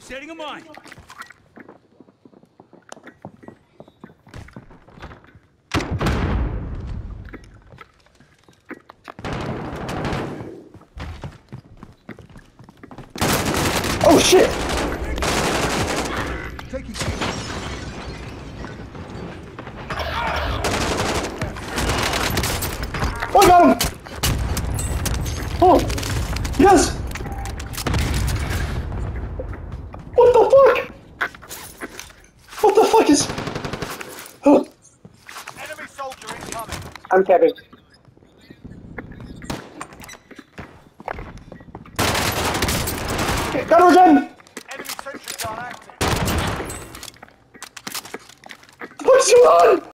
Setting a mine. Oh shit! Taking. Oh, I got him! Oh, yes! What the fuck? What the fuck is? Oh, Enemy soldier incoming. I'm Kevin. Got her again! Enemy sentry gun active. What's going on?